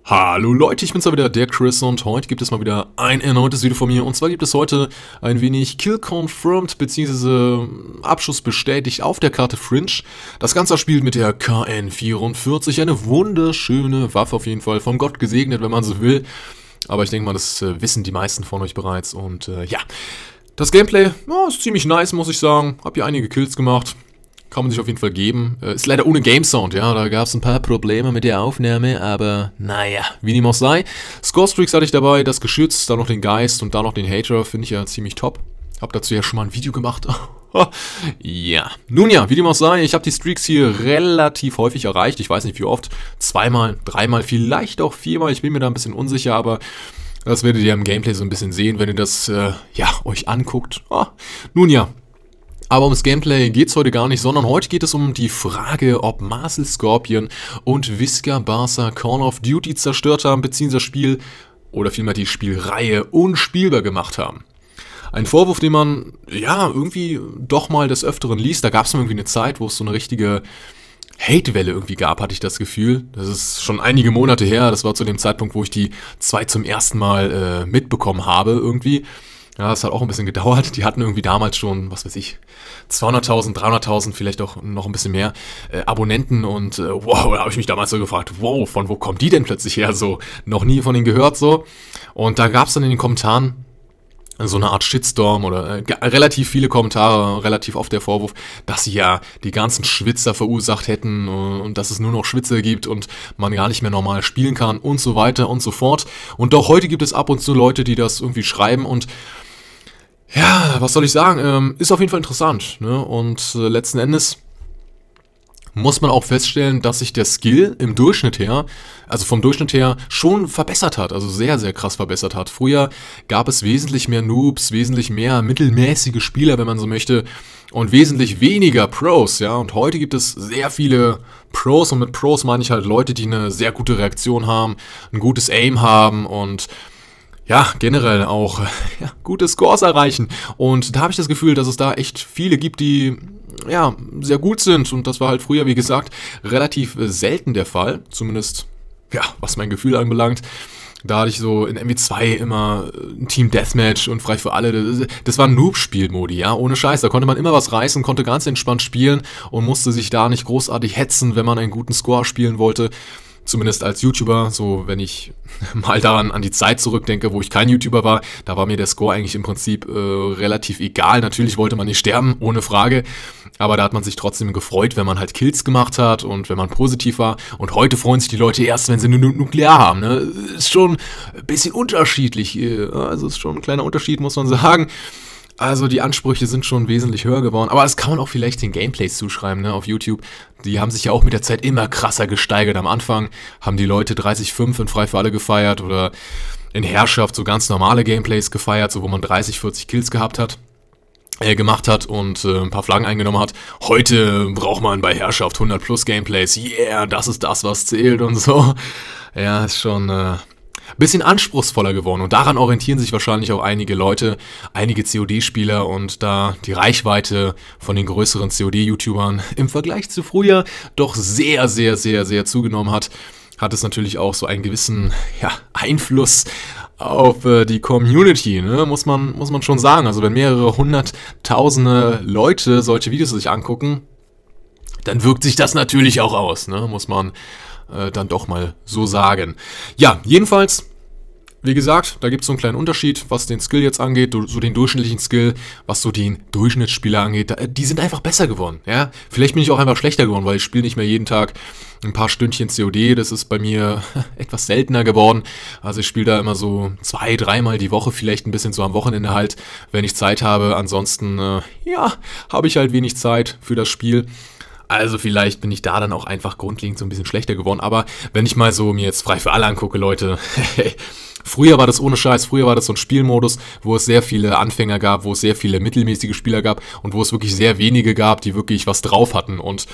Hallo Leute, ich bin's mal wieder, der Chris, und heute gibt es mal wieder ein erneutes Video von mir. Und zwar gibt es heute ein wenig Kill Confirmed bzw. Abschuss bestätigt auf der Karte Fringe. Das Ganze spielt mit der KN-44, eine wunderschöne Waffe auf jeden Fall, vom Gott gesegnet, wenn man so will. Aber ich denke mal, das wissen die meisten von euch bereits. Und ja, das Gameplay ist ziemlich nice, muss ich sagen. Hab hier einige Kills gemacht. Kann man sich auf jeden Fall geben. Ist leider ohne Game Sound, ja, da gab es ein paar Probleme mit der Aufnahme, aber naja, wie dem auch sei. Scorestreaks hatte ich dabei, das Geschütz, dann noch den Geist und dann noch den Hater, finde ich ja ziemlich top. Hab dazu ja schon mal ein Video gemacht. Ja, nun ja, wie dem auch sei, ich habe die Streaks hier relativ häufig erreicht, ich weiß nicht wie oft, zweimal, dreimal, vielleicht auch viermal, ich bin mir da ein bisschen unsicher, aber das werdet ihr im Gameplay so ein bisschen sehen, wenn ihr das, ja, euch anguckt. Nun ja. Aber ums Gameplay geht es heute gar nicht, sondern heute geht es um die Frage, ob Marcel Scorpion und Visca Barca Call of Duty zerstört haben, beziehungsweise das Spiel oder vielmehr die Spielreihe unspielbar gemacht haben. Ein Vorwurf, den man, ja, irgendwie doch mal des Öfteren liest. Da gab es irgendwie eine Zeit, wo es so eine richtige Hate-Welle irgendwie gab, hatte ich das Gefühl. Das ist schon einige Monate her, das war zu dem Zeitpunkt, wo ich die zwei zum ersten Mal mitbekommen habe irgendwie. Ja, das hat auch ein bisschen gedauert. Die hatten irgendwie damals schon, was weiß ich, 200.000, 300.000, vielleicht auch noch ein bisschen mehr Abonnenten. Und wow, da habe ich mich damals so gefragt, wow, von wo kommen die denn plötzlich her? So, noch nie von denen gehört so. Und da gab es dann in den Kommentaren so eine Art Shitstorm oder relativ viele Kommentare, relativ oft der Vorwurf, dass sie ja die ganzen Schwitzer verursacht hätten und dass es nur noch Schwitzer gibt und man gar nicht mehr normal spielen kann und so weiter und so fort. Und auch heute gibt es ab und zu Leute, die das irgendwie schreiben und ja, was soll ich sagen, ist auf jeden Fall interessant, ne? Und letzten Endes muss man auch feststellen, dass sich der Skill im Durchschnitt her, also vom Durchschnitt her, schon verbessert hat, also sehr, sehr krass verbessert hat. Früher gab es wesentlich mehr Noobs, wesentlich mehr mittelmäßige Spieler, wenn man so möchte, und wesentlich weniger Pros, ja, und heute gibt es sehr viele Pros, und mit Pros meine ich halt Leute, die eine sehr gute Reaktion haben, ein gutes Aim haben und ja, generell auch ja, gute Scores erreichen. Und da habe ich das Gefühl, dass es da echt viele gibt, die ja sehr gut sind. Und das war halt früher, wie gesagt, relativ selten der Fall. Zumindest, ja, was mein Gefühl anbelangt. Da hatte ich so in MW2 immer ein Team Deathmatch und frei für alle. Das war ein Noob-Spielmodi, ja, ohne Scheiß. Da konnte man immer was reißen, konnte ganz entspannt spielen und musste sich da nicht großartig hetzen, wenn man einen guten Score spielen wollte. Zumindest als YouTuber, so wenn ich mal daran an die Zeit zurückdenke, wo ich kein YouTuber war, da war mir der Score eigentlich im Prinzip relativ egal. Natürlich wollte man nicht sterben, ohne Frage, aber da hat man sich trotzdem gefreut, wenn man halt Kills gemacht hat und wenn man positiv war. Und heute freuen sich die Leute erst, wenn sie eine Nuklear haben, ne? Ist schon ein bisschen unterschiedlich, also ist schon ein kleiner Unterschied, muss man sagen. Also die Ansprüche sind schon wesentlich höher geworden, aber das kann man auch vielleicht den Gameplays zuschreiben, ne, auf YouTube. Die haben sich ja auch mit der Zeit immer krasser gesteigert. Am Anfang haben die Leute 30,5 in Frei für alle gefeiert oder in Herrschaft so ganz normale Gameplays gefeiert, so wo man 30, 40 Kills gemacht hat und ein paar Flaggen eingenommen hat. Heute braucht man bei Herrschaft 100 plus Gameplays. Yeah, das ist das, was zählt und so. Ja, ist schon bisschen anspruchsvoller geworden und daran orientieren sich wahrscheinlich auch einige Leute, einige COD-Spieler, und da die Reichweite von den größeren COD-YouTubern im Vergleich zu früher doch sehr, sehr, sehr, sehr zugenommen hat, hat es natürlich auch so einen gewissen Einfluss auf die Community, ne? Muss man schon sagen. Also wenn mehrere hunderttausende Leute solche Videos sich angucken, dann wirkt sich das natürlich auch aus, ne? Muss man dann doch mal so sagen. Ja, jedenfalls, wie gesagt, da gibt es so einen kleinen Unterschied, was den Skill jetzt angeht, so den durchschnittlichen Skill, was so den Durchschnittsspieler angeht. Die sind einfach besser geworden, ja. Vielleicht bin ich auch einfach schlechter geworden, weil ich spiele nicht mehr jeden Tag ein paar Stündchen COD. Das ist bei mir etwas seltener geworden. Also ich spiele da immer so 2-, 3-mal die Woche, vielleicht ein bisschen so am Wochenende halt, wenn ich Zeit habe. Ansonsten, ja, habe ich halt wenig Zeit für das Spiel. Also vielleicht bin ich da dann auch einfach grundlegend so ein bisschen schlechter geworden. Aber wenn ich mal so mir jetzt Frei für alle angucke, Leute, früher war das ohne Scheiß, früher war das so ein Spielmodus, wo es sehr viele Anfänger gab, wo es sehr viele mittelmäßige Spieler gab und wo es wirklich sehr wenige gab, die wirklich was drauf hatten. Und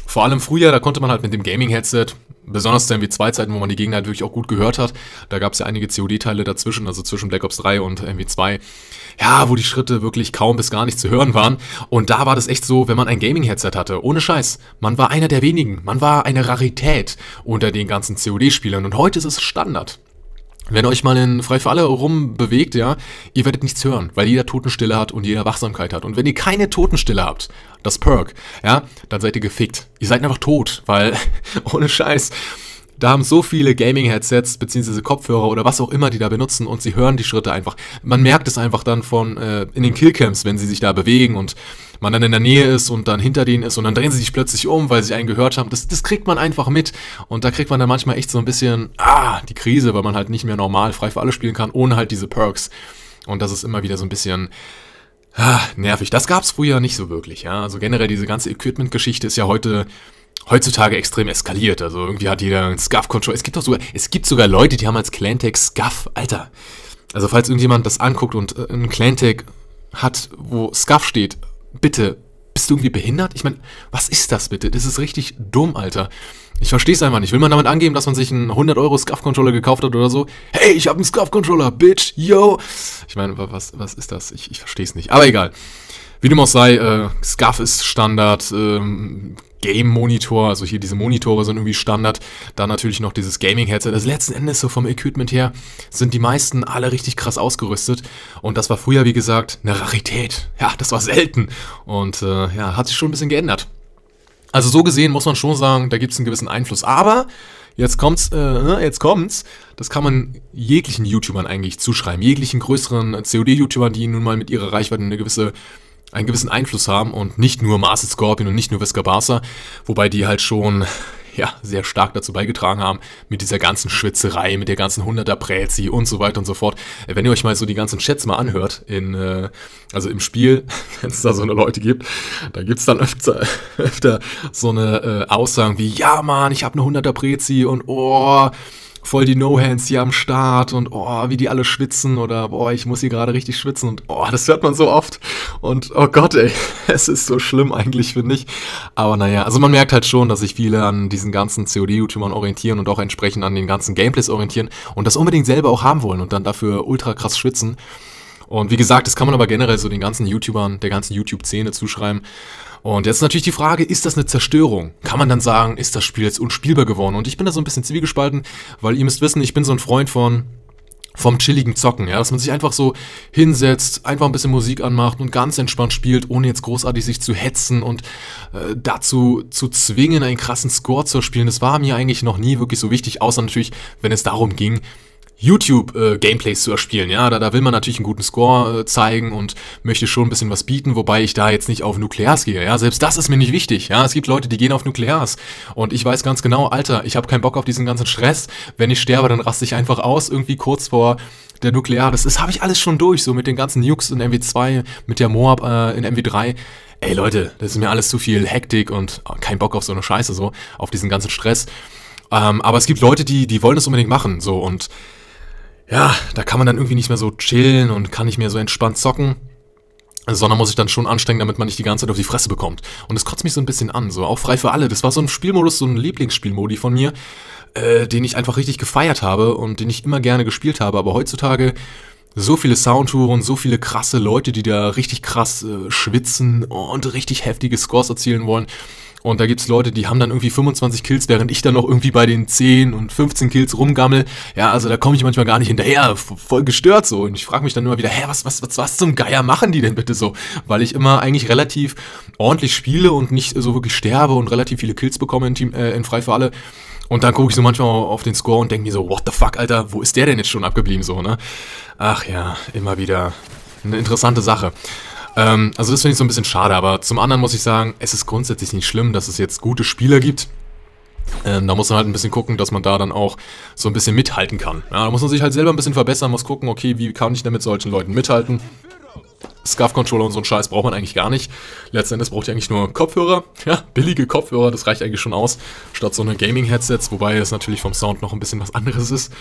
Vor allem früher, da konnte man halt mit dem Gaming-Headset, besonders zu MW2-Zeiten, wo man die Gegner halt wirklich auch gut gehört hat, da gab es ja einige COD-Teile dazwischen, also zwischen Black Ops 3 und MW2, ja, wo die Schritte wirklich kaum bis gar nicht zu hören waren. Und da war das echt so, wenn man ein Gaming-Headset hatte, ohne Scheiß, man war einer der wenigen, man war eine Rarität unter den ganzen COD-Spielern und heute ist es Standard. Wenn ihr euch mal in Frei für alle rumbewegt, ja, ihr werdet nichts hören, weil jeder Totenstille hat und jeder Wachsamkeit hat. Und wenn ihr keine Totenstille habt, das Perk, ja, dann seid ihr gefickt. Ihr seid einfach tot, weil, ohne Scheiß, da haben so viele Gaming-Headsets beziehungsweise Kopfhörer oder was auch immer die da benutzen und sie hören die Schritte einfach. Man merkt es einfach dann von in den Killcams, wenn sie sich da bewegen und man dann in der Nähe ist und dann hinter denen ist und dann drehen sie sich plötzlich um, weil sie einen gehört haben. Das kriegt man einfach mit und da kriegt man dann manchmal echt so ein bisschen die Krise, weil man halt nicht mehr normal frei für alle spielen kann, ohne halt diese Perks. Und das ist immer wieder so ein bisschen nervig. Das gab's früher nicht so wirklich, ja. Also generell diese ganze Equipment-Geschichte ist ja heutzutage extrem eskaliert. Also irgendwie hat jeder einen Scuff-Controller. Es gibt sogar Leute, die haben als Clantech Scuff. Alter. Also falls irgendjemand das anguckt und ein Clantech hat, wo Scuff steht, bitte, bist du irgendwie behindert? Ich meine, was ist das bitte? Das ist richtig dumm, Alter. Ich verstehe es einfach nicht. Will man damit angeben, dass man sich einen 100 € Scuff-Controller gekauft hat oder so? Hey, ich habe einen Scuff-Controller, Bitch, yo! Ich meine, was ist das? Ich verstehe es nicht. Aber egal. Wie dem auch sei, Scuff ist Standard, Game-Monitor, also hier diese Monitore sind irgendwie Standard, dann natürlich noch dieses Gaming-Headset. Also letzten Endes so vom Equipment her sind die meisten alle richtig krass ausgerüstet und das war früher, wie gesagt, eine Rarität. Ja, das war selten und hat sich schon ein bisschen geändert. Also so gesehen muss man schon sagen, da gibt es einen gewissen Einfluss, aber jetzt kommt's, das kann man jeglichen YouTubern eigentlich zuschreiben, jeglichen größeren COD-YouTubern, die nun mal mit ihrer Reichweite einen gewissen Einfluss haben und nicht nur Marcel Scorpion und nicht nur Visca Barca, wobei die halt schon sehr stark dazu beigetragen haben mit dieser ganzen Schwitzerei, mit der ganzen 100er Präzi und so weiter und so fort. Wenn ihr euch mal so die ganzen Chats mal anhört, also im Spiel, wenn es da so eine Leute gibt, da gibt's dann öfter so eine Aussagen wie, ja Mann, ich habe eine 100er Präzi und voll die No-Hands hier am Start und wie die alle schwitzen oder ich muss hier gerade richtig schwitzen und das hört man so oft und oh Gott ey, es ist so schlimm eigentlich, finde ich, aber naja, also man merkt halt schon, dass sich viele an diesen ganzen COD-YouTubern orientieren und auch entsprechend an den ganzen Gameplays orientieren und das unbedingt selber auch haben wollen und dann dafür ultra krass schwitzen und wie gesagt, das kann man aber generell so den ganzen YouTubern, der ganzen YouTube-Szene zuschreiben. Und jetzt natürlich die Frage, ist das eine Zerstörung? Kann man dann sagen, ist das Spiel jetzt unspielbar geworden? Und ich bin da so ein bisschen zwiegespalten, weil ihr müsst wissen, ich bin so ein Freund vom chilligen Zocken, ja, dass man sich einfach so hinsetzt, einfach ein bisschen Musik anmacht und ganz entspannt spielt, ohne jetzt großartig sich zu hetzen und dazu zu zwingen, einen krassen Score zu spielen. Das war mir eigentlich noch nie wirklich so wichtig, außer natürlich, wenn es darum ging, YouTube-Gameplays zu erspielen, ja, da will man natürlich einen guten Score zeigen und möchte schon ein bisschen was bieten, wobei ich da jetzt nicht auf Nuklears gehe, ja, selbst das ist mir nicht wichtig, ja, es gibt Leute, die gehen auf Nuklears und ich weiß ganz genau, Alter, ich habe keinen Bock auf diesen ganzen Stress, wenn ich sterbe, dann raste ich einfach aus, irgendwie kurz vor der Nuklear, das habe ich alles schon durch, so mit den ganzen Nukes in MW2, mit der Moab in MW3, ey Leute, das ist mir alles zu viel Hektik und kein Bock auf so eine Scheiße, so, auf diesen ganzen Stress, aber es gibt Leute, die wollen das unbedingt machen, so, und ja, da kann man dann irgendwie nicht mehr so chillen und kann nicht mehr so entspannt zocken, sondern muss sich dann schon anstrengen, damit man nicht die ganze Zeit auf die Fresse bekommt. Und das kotzt mich so ein bisschen an, so auch frei für alle. Das war so ein Spielmodus, so ein Lieblingsspielmodi von mir, den ich einfach richtig gefeiert habe und den ich immer gerne gespielt habe. Aber heutzutage so viele Soundtouren, so viele krasse Leute, die da richtig krass schwitzen und richtig heftige Scores erzielen wollen. Und da gibt's Leute, die haben dann irgendwie 25 Kills, während ich dann noch irgendwie bei den 10 und 15 Kills rumgammel. Ja, also da komme ich manchmal gar nicht hinterher, voll gestört so. Und ich frage mich dann immer wieder, was zum Geier machen die denn bitte so? Weil ich immer eigentlich relativ ordentlich spiele und nicht so wirklich sterbe und relativ viele Kills bekomme in Frei für alle. Und dann gucke ich so manchmal auf den Score und denke mir so, what the fuck, Alter, wo ist der denn jetzt schon abgeblieben so, ne? Ach ja, immer wieder eine interessante Sache. Also das finde ich so ein bisschen schade, aber zum anderen muss ich sagen, es ist grundsätzlich nicht schlimm, dass es jetzt gute Spieler gibt. Da muss man halt ein bisschen gucken, dass man da dann auch so ein bisschen mithalten kann. Ja, da muss man sich halt selber ein bisschen verbessern, muss gucken, okay, wie kann ich denn mit solchen Leuten mithalten? Scuff-Controller und so ein Scheiß braucht man eigentlich gar nicht. Letzten Endes braucht ihr eigentlich nur Kopfhörer. Ja, billige Kopfhörer, das reicht eigentlich schon aus, statt so eine Gaming-Headsets, wobei es natürlich vom Sound noch ein bisschen was anderes ist.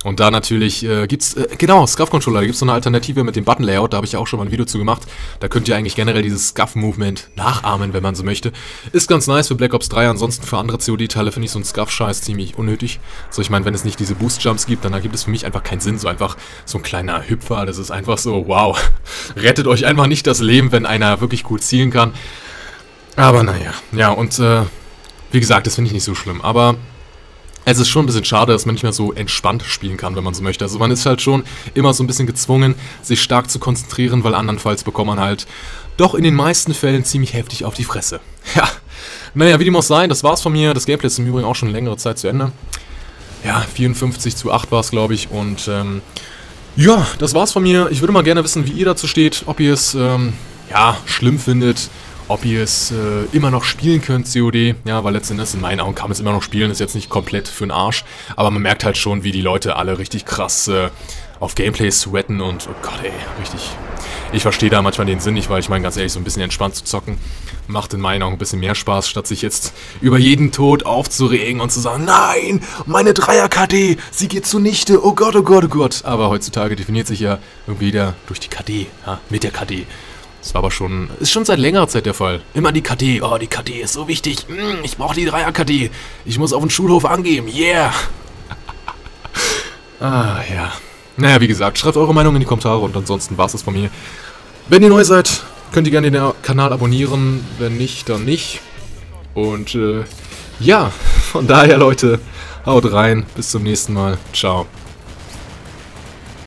Und da natürlich gibt's, genau, SCUF-Controller, da gibt's so eine Alternative mit dem Button-Layout, da habe ich ja auch schon mal ein Video zu gemacht. Da könnt ihr eigentlich generell dieses SCUF-Movement nachahmen, wenn man so möchte. Ist ganz nice für Black Ops 3, ansonsten für andere COD-Teile finde ich so einen SCUF-Scheiß ziemlich unnötig. So, ich meine, wenn es nicht diese Boost-Jumps gibt, dann ergibt es für mich einfach keinen Sinn. So einfach so ein kleiner Hüpfer, das ist einfach so, wow, rettet euch einfach nicht das Leben, wenn einer wirklich gut zielen kann. Aber naja, ja, und wie gesagt, das finde ich nicht so schlimm, aber es ist schon ein bisschen schade, dass man nicht mehr so entspannt spielen kann, wenn man so möchte. Also man ist halt schon immer so ein bisschen gezwungen, sich stark zu konzentrieren, weil andernfalls bekommt man halt doch in den meisten Fällen ziemlich heftig auf die Fresse. Ja, naja, wie dem auch sei, das war's von mir. Das Gameplay ist im Übrigen auch schon längere Zeit zu Ende. Ja, 54:8 war es, glaube ich. Und ja, das war's von mir. Ich würde mal gerne wissen, wie ihr dazu steht, ob ihr es ja, schlimm findet, ob ihr es immer noch spielen könnt, COD. Ja, weil letztendlich in meinen Augen kann man es immer noch spielen, ist jetzt nicht komplett für den Arsch. Aber man merkt halt schon, wie die Leute alle richtig krass auf Gameplay sweaten und, oh Gott ey, richtig. Ich verstehe da manchmal den Sinn nicht, weil ich meine, ganz ehrlich, so ein bisschen entspannt zu zocken macht in meinen Augen ein bisschen mehr Spaß, statt sich jetzt über jeden Tod aufzuregen und zu sagen, nein, meine 3er-KD, sie geht zunichte, oh Gott, oh Gott, oh Gott. Aber heutzutage definiert sich ja irgendwie wieder durch die KD, ja, mit der KD. Das war aber schon, ist schon seit längerer Zeit der Fall. Immer die KD, oh, die KD ist so wichtig. Ich brauche die 3er-KD. Ich muss auf den Schulhof angeben, yeah. Ah, ja. Naja, wie gesagt, schreibt eure Meinung in die Kommentare und ansonsten war's das von mir. Wenn ihr neu seid, könnt ihr gerne den Kanal abonnieren. Wenn nicht, dann nicht. Und ja, von daher, Leute, haut rein. Bis zum nächsten Mal. Ciao.